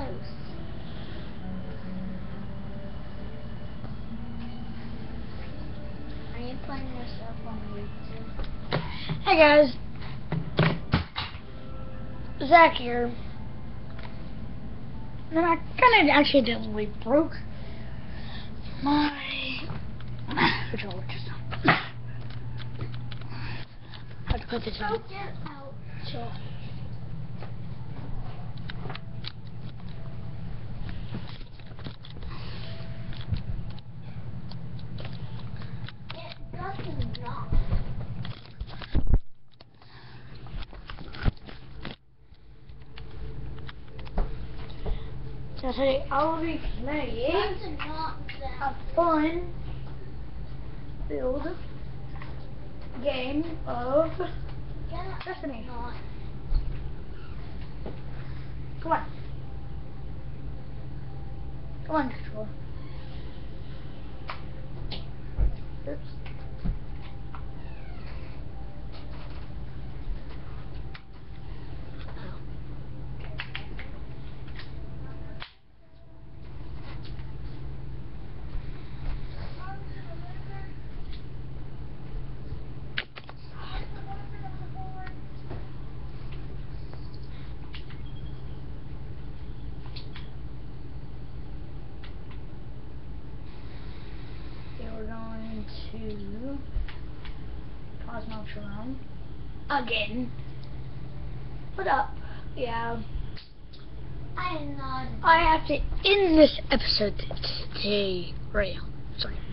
close. Are you putting yourself on YouTube? Hey guys, Zach here. And I kind of accidentally broke my controller just now. I have to put this in. Broke it out. So. It doesn't knock. So today I will be playing a fun build game of Destiny. Come on. Come on, controller. Oops. We're going to pause Nocturne again. What up? Yeah. I have to end this episode today. Right now. Sorry.